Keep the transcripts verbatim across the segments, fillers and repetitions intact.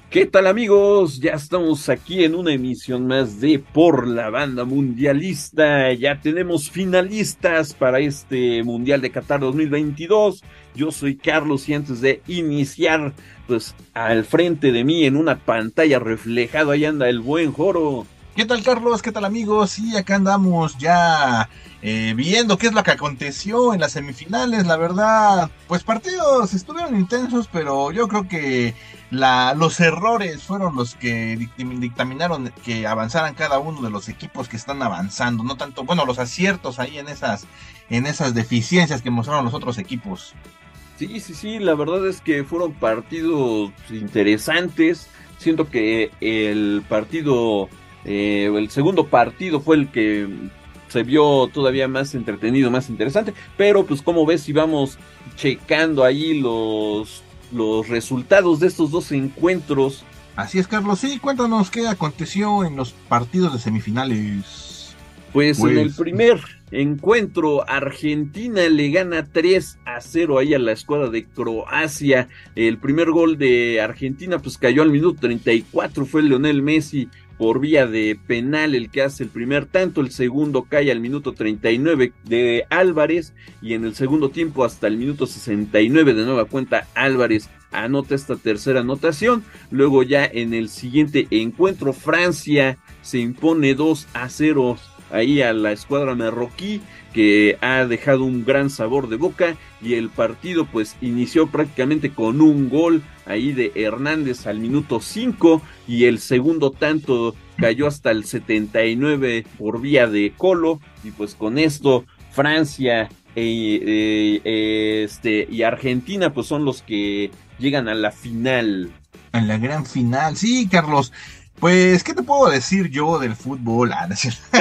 ¿Qué tal, amigos? Ya estamos aquí en una emisión más de Por la Banda Mundialista. Ya tenemos finalistas para este Mundial de Qatar dos mil veintidós. Yo soy Carlos y antes de iniciar, pues al frente de mí en una pantalla reflejado, ahí anda el buen Joro. ¿Qué tal, Carlos? ¿Qué tal, amigos? Sí, acá andamos ya eh, viendo qué es lo que aconteció en las semifinales. La verdad, pues partidos estuvieron intensos, pero yo creo que la, los errores fueron los que dictim- dictaminaron que avanzaran cada uno de los equipos que están avanzando. No tanto, bueno, los aciertos ahí en esas, en esas deficiencias que mostraron los otros equipos. Sí, sí, sí, la verdad es que fueron partidos interesantes. Siento que el partido, eh, el segundo partido fue el que se vio todavía más entretenido, más interesante. Pero pues como ves, si vamos checando ahí los, los resultados de estos dos encuentros. Así es, Carlos. Sí, cuéntanos qué aconteció en los partidos de semifinales. Pues en el Pues. primer encuentro, Argentina le gana tres a cero ahí a la escuadra de Croacia. El primer gol de Argentina pues cayó al minuto treinta y cuatro, fue Lionel Messi por vía de penal el que hace el primer tanto. El segundo cae al minuto treinta y nueve de Álvarez, y en el segundo tiempo hasta el minuto sesenta y nueve de nueva cuenta Álvarez anota esta tercera anotación. Luego ya en el siguiente encuentro, Francia se impone dos a cero ahí a la escuadra marroquí, que ha dejado un gran sabor de boca, y el partido pues inició prácticamente con un gol ahí de Hernández al minuto cinco, y el segundo tanto cayó hasta el setenta y nueve por vía de Colo, y pues con esto Francia e, e, e, este, y Argentina pues son los que llegan a la final. En la gran final, sí, Carlos. Pues, ¿qué te puedo decir yo del fútbol? Ah, no es cierto.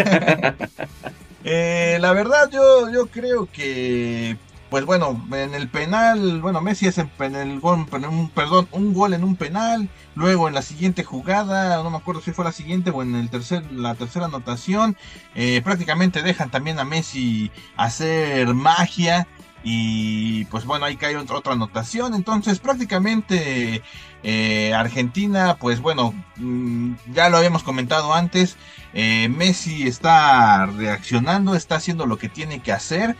Eh, la verdad, yo, yo creo que, pues bueno, en el penal, bueno, Messi hace en el gol, en un, perdón, un gol en un penal. Luego en la siguiente jugada, no me acuerdo si fue la siguiente o en el tercer, la tercera anotación, eh, prácticamente dejan también a Messi hacer magia. Y pues bueno, ahí cae otra, otra anotación. Entonces prácticamente eh, Argentina, pues bueno, mmm, ya lo habíamos comentado antes, eh, Messi está reaccionando, está haciendo lo que tiene que hacer.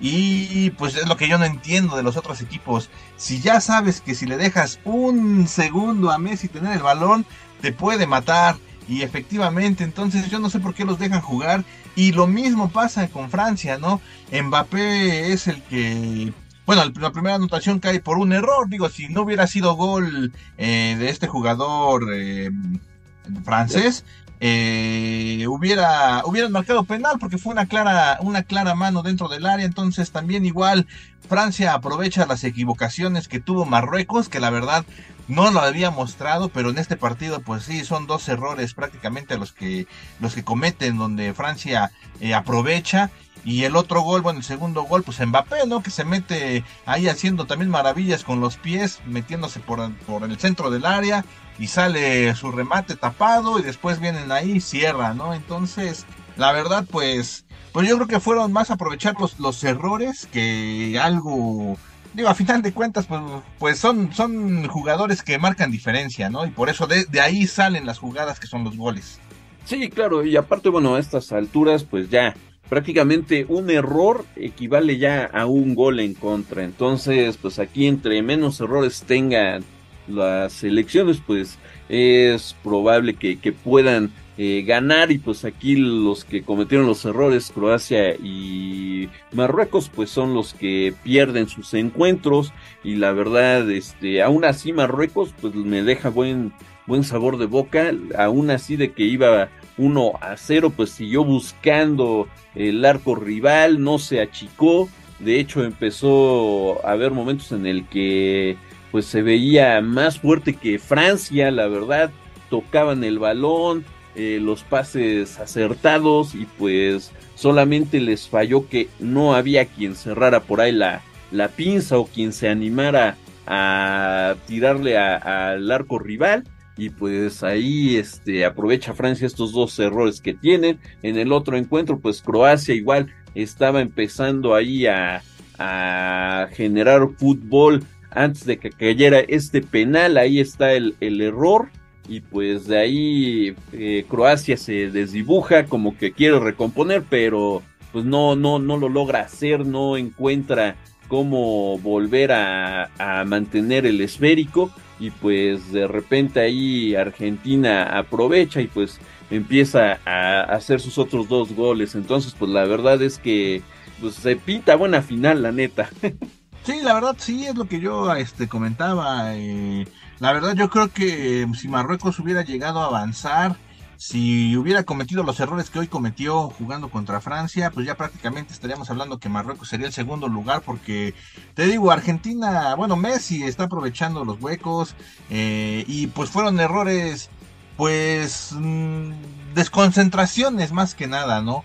Y pues es lo que yo no entiendo de los otros equipos. Si ya sabes que si le dejas un segundo a Messi tener el balón, te puede matar. Y efectivamente, entonces yo no sé por qué los dejan jugar. Y lo mismo pasa con Francia, ¿no? Mbappé es el que... Bueno, la primera anotación cae por un error. Digo, si no hubiera sido gol eh, de este jugador eh, francés, eh, hubiera hubieran marcado penal porque fue una clara una clara mano dentro del área. Entonces también igual Francia aprovecha las equivocaciones que tuvo Marruecos, que la verdad no lo había mostrado, pero en este partido pues sí son dos errores prácticamente los que los que cometen, donde Francia eh, aprovecha. Y el otro gol, bueno, el segundo gol, pues Mbappé, ¿no? Que se mete ahí haciendo también maravillas con los pies, metiéndose por, por el centro del área, y sale su remate tapado y después vienen ahí y cierra, ¿no? Entonces, la verdad, pues, pues yo creo que fueron más aprovechar los, los errores que algo. Digo, a final de cuentas, pues, pues son, son jugadores que marcan diferencia, ¿no? Y por eso de, de ahí salen las jugadas que son los goles. Sí, claro, y aparte, bueno, a estas alturas, pues ya prácticamente un error equivale ya a un gol en contra. Entonces, pues aquí entre menos errores tengan las selecciones, pues es probable que, que puedan eh, ganar. Y pues aquí los que cometieron los errores, Croacia y Marruecos, pues son los que pierden sus encuentros. Y la verdad, este, aún así Marruecos, pues me deja buen buen sabor de boca. Aún así de que iba uno a cero, pues siguió buscando el arco rival, no se achicó. De hecho, empezó a haber momentos en el que pues se veía más fuerte que Francia, la verdad. Tocaban el balón, eh, los pases acertados, y pues solamente les falló que no había quien cerrara por ahí la, la pinza, o quien se animara a tirarle al arco rival. Y pues ahí este, aprovecha Francia estos dos errores que tienen. En el otro encuentro, pues Croacia igual estaba empezando ahí a, a generar fútbol antes de que cayera este penal. Ahí está el, el error. y pues de ahí eh, Croacia se desdibuja, como que quiere recomponer, pero pues no, no, no lo logra hacer, no encuentra cómo volver a, a mantener el esférico, y pues de repente ahí Argentina aprovecha y pues empieza a hacer sus otros dos goles. Entonces pues la verdad es que pues se pinta buena final, la neta. Sí, la verdad sí, es lo que yo este, comentaba. Eh, la verdad yo creo que si Marruecos hubiera llegado a avanzar, si hubiera cometido los errores que hoy cometió jugando contra Francia, pues ya prácticamente estaríamos hablando que Marruecos sería el segundo lugar, porque te digo, Argentina, bueno, Messi está aprovechando los huecos, eh, y pues fueron errores, pues mmm, desconcentraciones más que nada, ¿no?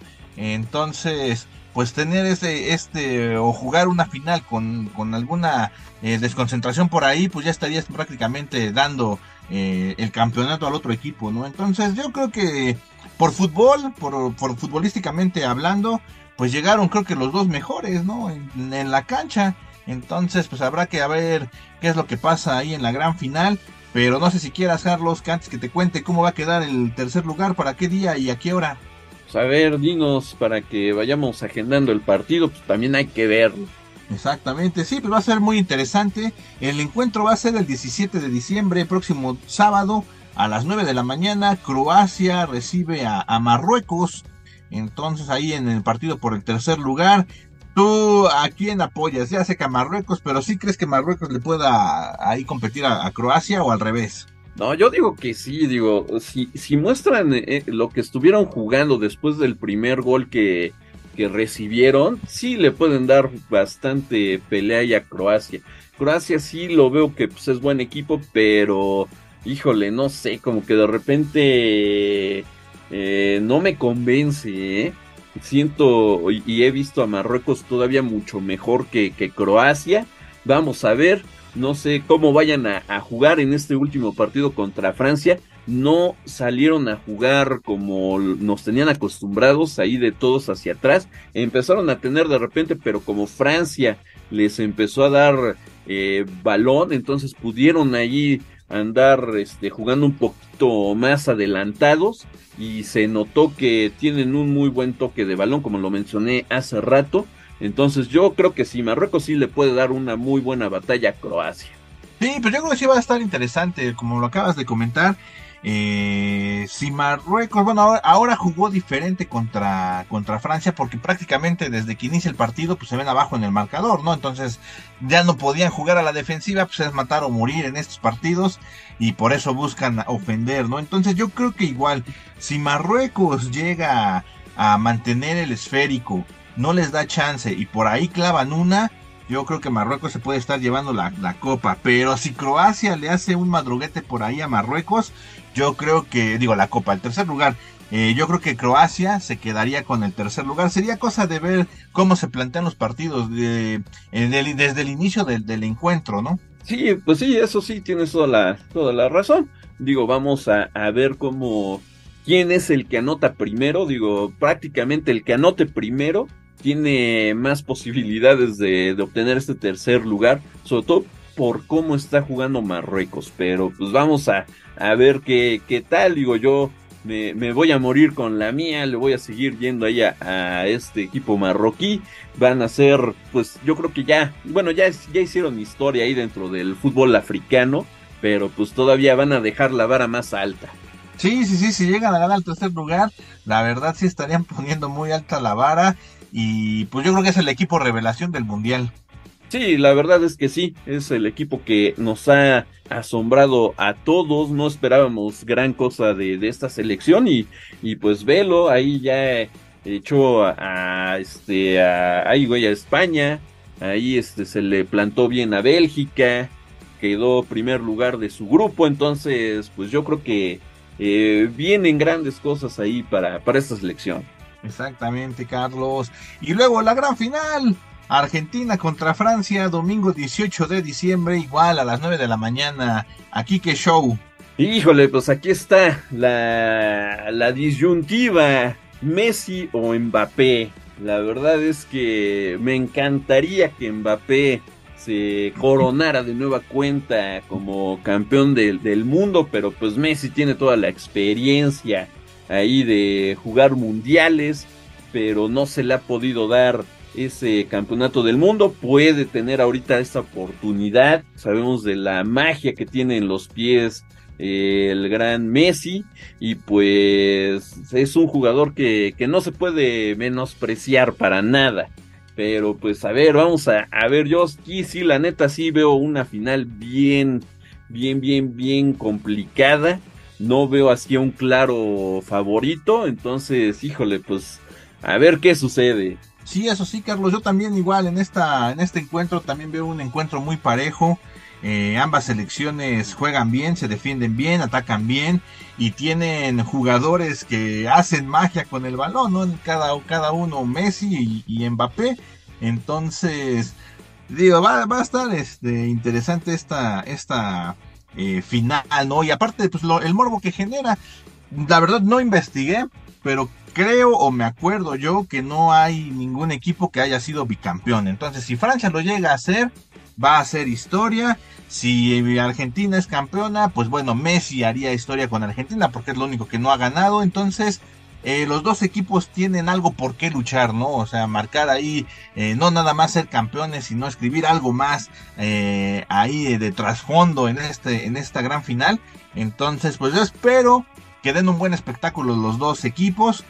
Entonces pues tener este, este, o jugar una final con, con alguna eh, desconcentración por ahí, pues ya estarías prácticamente dando eh, el campeonato al otro equipo, ¿no? Entonces yo creo que por fútbol, por, por futbolísticamente hablando, pues llegaron creo que los dos mejores, ¿no? En, en la cancha. Entonces pues habrá que ver qué es lo que pasa ahí en la gran final. Pero no sé si quieras, Carlos, que antes que te cuente cómo va a quedar el tercer lugar, para qué día y a qué hora. A ver, dinos, para que vayamos agendando el partido, pues también hay que verlo. Exactamente, sí, pues va a ser muy interesante. El encuentro va a ser el diecisiete de diciembre, próximo sábado, a las nueve de la mañana. Croacia recibe a, a Marruecos. Entonces ahí en el partido por el tercer lugar. ¿Tú a quién apoyas? Ya sé que a Marruecos, pero ¿sí crees que Marruecos le pueda ahí competir a, a Croacia o al revés? No, yo digo que sí, digo, si, si muestran eh, lo que estuvieron jugando después del primer gol que, que recibieron, sí le pueden dar bastante pelea y a Croacia. Croacia sí lo veo que pues, es buen equipo, pero híjole, no sé, como que de repente eh, no me convence, ¿eh? Siento y, y he visto a Marruecos todavía mucho mejor que, que Croacia. Vamos a ver. No sé cómo vayan a, a jugar en este último partido contra Francia. No salieron a jugar como nos tenían acostumbrados, ahí de todos hacia atrás. Empezaron a tener de repente, pero como Francia les empezó a dar eh, balón, entonces pudieron ahí andar este, jugando un poquito más adelantados, y se notó que tienen un muy buen toque de balón, como lo mencioné hace rato. Entonces yo creo que sí, Marruecos sí le puede dar una muy buena batalla a Croacia. Sí, pues yo creo que sí va a estar interesante, como lo acabas de comentar. Eh, si Marruecos, bueno, ahora, ahora jugó diferente contra, contra Francia, porque prácticamente desde que inicia el partido, pues se ven abajo en el marcador, ¿no? Entonces ya no podían jugar a la defensiva, pues es matar o morir en estos partidos, y por eso buscan ofender, ¿no? Entonces yo creo que igual, si Marruecos llega a, a mantener el esférico, no les da chance y por ahí clavan una, yo creo que Marruecos se puede estar llevando la, la copa. Pero si Croacia le hace un madruguete por ahí a Marruecos, yo creo que, digo, la copa, el tercer lugar, eh, yo creo que Croacia se quedaría con el tercer lugar. Sería cosa de ver cómo se plantean los partidos de, eh, de, desde el inicio del, del encuentro, ¿no? Sí, pues sí, eso sí, tienes toda la, toda la razón. Digo, vamos a, a ver cómo, quién es el que anota primero. Digo, prácticamente el que anote primero tiene más posibilidades de, de obtener este tercer lugar, sobre todo por cómo está jugando Marruecos. Pero pues vamos a, a ver qué, qué tal. Digo, yo me, me voy a morir con la mía, le voy a seguir yendo ahí a, a este equipo marroquí. Van a ser, pues yo creo que ya, bueno, ya, ya hicieron historia ahí dentro del fútbol africano, pero pues todavía van a dejar la vara más alta. Sí, sí, sí, si llegan a ganar el tercer lugar, la verdad sí estarían poniendo muy alta la vara. Y pues yo creo que es el equipo revelación del mundial. Sí, la verdad es que sí, es el equipo que nos ha asombrado a todos. No esperábamos gran cosa de, de esta selección, y, y pues velo, ahí ya echó a, a este a, ahí, güey, a España, ahí este se le plantó bien a Bélgica, quedó primer lugar de su grupo. Entonces pues yo creo que eh, vienen grandes cosas ahí para, para esta selección. Exactamente, Carlos. Y luego la gran final, Argentina contra Francia, domingo dieciocho de diciembre, igual a las nueve de la mañana. Aquí que show. Híjole, pues aquí está la, la disyuntiva, Messi o Mbappé. La verdad es que me encantaría que Mbappé se coronara de nueva cuenta como campeón del, del mundo, pero pues Messi tiene toda la experiencia ahí de jugar mundiales, pero no se le ha podido dar ese campeonato del mundo. Puede tener ahorita esta oportunidad, sabemos de la magia que tiene en los pies eh, el gran Messi, y pues es un jugador que, que no se puede menospreciar para nada. Pero pues a ver, vamos a, a ver, yo aquí sí, la neta sí veo una final bien, bien, bien, bien complicada. No veo así a un claro favorito, entonces, híjole, pues a ver qué sucede. Sí, eso sí, Carlos, yo también igual en esta, en este encuentro también veo un encuentro muy parejo. Eh, ambas selecciones juegan bien, se defienden bien, atacan bien y tienen jugadores que hacen magia con el balón, ¿no? Cada, cada uno, Messi y, y Mbappé. Entonces, digo, va, va a estar este, interesante esta, esta eh, final, ¿no? Y aparte, pues lo, el morbo que genera, la verdad no investigué, pero creo o me acuerdo yo que no hay ningún equipo que haya sido bicampeón. Entonces, si Francia lo llega a hacer, va a hacer historia. Si Argentina es campeona, pues bueno, Messi haría historia con Argentina porque es lo único que no ha ganado. Entonces, eh, los dos equipos tienen algo por qué luchar, ¿no? O sea, marcar ahí, eh, no nada más ser campeones, sino escribir algo más eh, ahí de, de trasfondo en, este, en esta gran final. Entonces, pues yo espero que den un buen espectáculo los dos equipos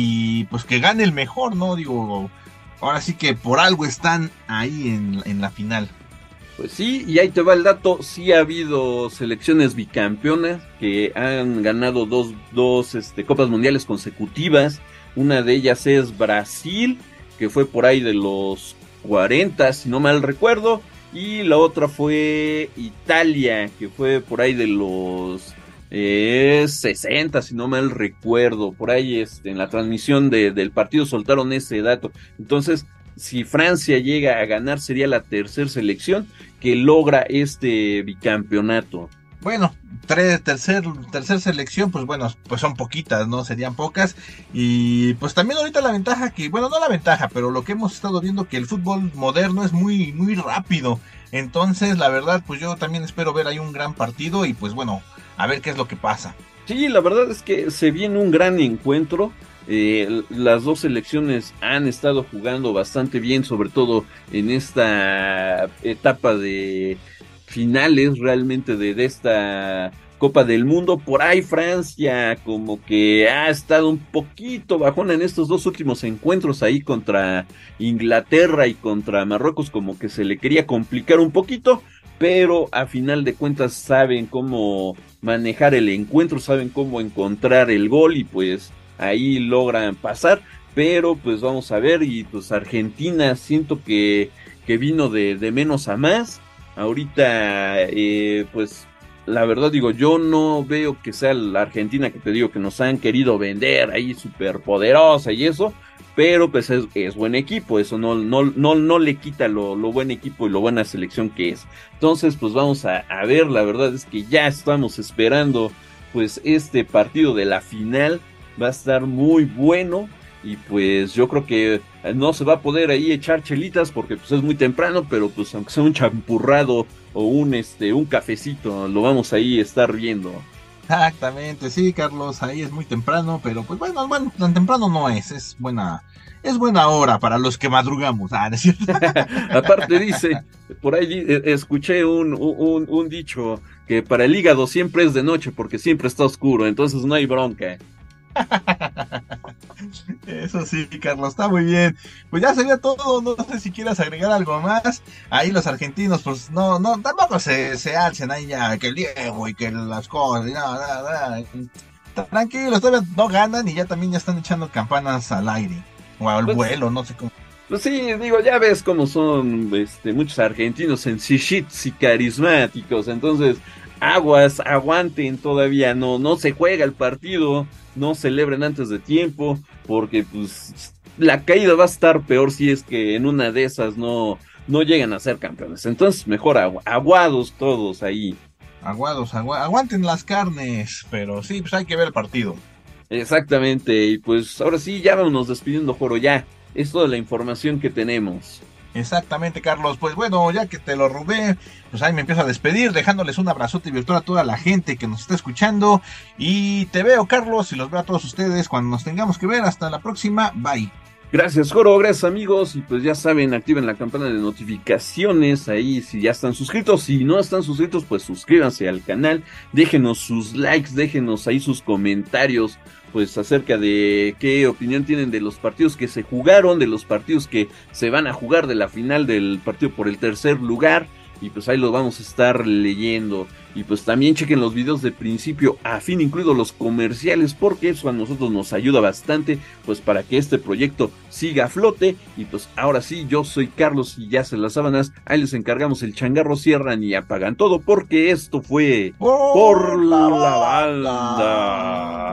y pues que gane el mejor, ¿no? Digo, ahora sí que por algo están ahí en, en la final. Pues sí, y ahí te va el dato, sí ha habido selecciones bicampeonas que han ganado dos, dos este, Copas Mundiales consecutivas. Una de ellas es Brasil, que fue por ahí de los cuarenta, si no mal recuerdo, y la otra fue Italia, que fue por ahí de los eh, sesenta, si no mal recuerdo. Por ahí este, en la transmisión de, del partido soltaron ese dato. Entonces, si Francia llega a ganar, sería la tercera selección que logra este bicampeonato. Bueno, tres, tercer, tercer selección, pues bueno, pues son poquitas, ¿no? Serían pocas. Y pues también ahorita la ventaja que, bueno, no la ventaja, pero lo que hemos estado viendo que el fútbol moderno es muy, muy rápido. Entonces, la verdad, pues yo también espero ver ahí un gran partido y pues bueno, a ver qué es lo que pasa. Sí, la verdad es que se viene un gran encuentro. Eh, las dos selecciones han estado jugando bastante bien, sobre todo en esta etapa de finales realmente de, de esta Copa del Mundo. Por ahí Francia como que ha estado un poquito bajona en estos dos últimos encuentros ahí contra Inglaterra y contra Marruecos, como que se le quería complicar un poquito, pero a final de cuentas saben cómo manejar el encuentro, saben cómo encontrar el gol y pues ahí logran pasar. Pero pues vamos a ver, y pues Argentina siento que, que vino de, de menos a más. Ahorita eh, pues la verdad digo, yo no veo que sea la Argentina que te digo que nos han querido vender ahí súper poderosa y eso, pero pues es, es buen equipo, eso no, no, no, no le quita lo, lo buen equipo y lo buena selección que es. Entonces pues vamos a, a ver, la verdad es que ya estamos esperando pues este partido de la final. Va a estar muy bueno y pues yo creo que no se va a poder ahí echar chelitas porque pues es muy temprano, pero pues aunque sea un champurrado o un este un cafecito, lo vamos ahí a estar viendo. Exactamente, sí, Carlos, ahí es muy temprano, pero pues bueno, bueno, tan temprano no es, es buena, es buena hora para los que madrugamos. Ah, ¿no es cierto? Aparte dice, por ahí escuché un, un, un dicho que para el hígado siempre es de noche porque siempre está oscuro, entonces no hay bronca. Eso sí, Carlos, está muy bien. Pues ya sería todo, no sé si quieras agregar algo más. Ahí los argentinos, pues no, no, tampoco se, se alcen ahí ya, que el Diego y que las cosas, y nada, nada, nada. Tranquilos, todavía no ganan y ya también ya están echando campanas al aire, o al Pues, vuelo, no sé cómo. Pues sí, digo, ya ves cómo son este, muchos argentinos sencillitos y carismáticos, entonces aguas, aguanten, todavía no, no se juega el partido, no celebren antes de tiempo, porque pues la caída va a estar peor si es que en una de esas no, no llegan a ser campeones. Entonces mejor agu aguados todos ahí. Aguados, agu aguanten las carnes, pero sí, pues hay que ver el partido. Exactamente, y pues ahora sí, ya vámonos despidiendo, Joro, ya. Es toda la información que tenemos. Exactamente, Carlos. Pues bueno, ya que te lo robé, pues ahí me empiezo a despedir, dejándoles un abrazote virtual a toda la gente que nos está escuchando. Y te veo, Carlos, y los veo a todos ustedes cuando nos tengamos que ver. Hasta la próxima. Bye. Gracias, Joro, gracias amigos, y pues ya saben, activen la campana de notificaciones ahí si ya están suscritos, si no están suscritos, pues suscríbanse al canal, déjenos sus likes, déjenos ahí sus comentarios, pues acerca de qué opinión tienen de los partidos que se jugaron, de los partidos que se van a jugar, de la final del partido por el tercer lugar, y pues ahí lo vamos a estar leyendo. Y pues también chequen los videos de principio a fin, incluidos los comerciales, porque eso a nosotros nos ayuda bastante, pues para que este proyecto siga a flote. Y pues ahora sí, yo soy Carlos y ya se las sábanas, ahí les encargamos el changarro, cierran y apagan todo, porque esto fue Por, Por la la banda. Banda.